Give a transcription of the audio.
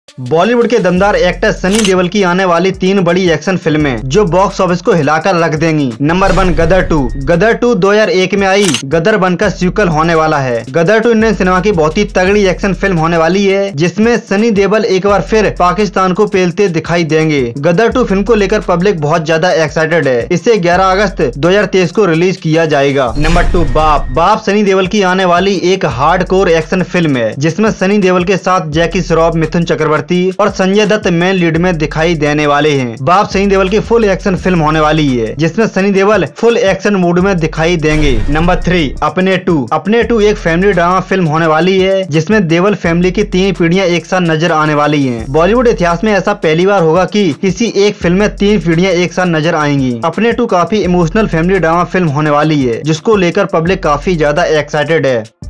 बॉलीवुड के दमदार एक्टर सनी देओल की आने वाली 3 बड़ी एक्शन फिल्में जो बॉक्स ऑफिस को हिलाकर रख देंगी। नंबर 1 गदर 2। गदर 2 2001 में आई गदर 1 का सीक्वल होने वाला है। गदर 2 इंडियन सिनेमा की बहुत ही तगड़ी एक्शन फिल्म होने वाली है, जिसमें सनी देओल एक बार फिर पाकिस्तान को पेलते दिखाई देंगे। गदर 2 फिल्म को लेकर पब्लिक बहुत ज्यादा एक्साइटेड है। इसे 11 अगस्त 2023 को रिलीज किया जाएगा। नंबर 2 बाप। बाप सनी देओल की आने वाली एक हार्डकोर एक्शन फिल्म है, जिसमें सनी देओल के साथ जैकी श्रॉफ, मिथुन चक्रवर्ती और संजय दत्त मेन लीड में दिखाई देने वाले हैं। बाप सनी देओल की फुल एक्शन फिल्म होने वाली है, जिसमें Sunny Deol full action mood में दिखाई देंगे। नंबर 3 अपने 2। अपने 2 एक फैमिली ड्रामा फिल्म होने वाली है, जिसमें देओल फैमिली की 3 पीढ़ियां एक साथ नजर आने वाली हैं। बॉलीवुड इतिहास में ऐसा पहली बार होगा कि किसी एक फिल्म में 3 पीढ़ियां एक साथ नजर आएंगी। अपने 2 काफी इमोशनल फैमिली ड्रामा फिल्म होने वाली है, जिसको लेकर पब्लिक काफी ज्यादा एक्साइटेड है।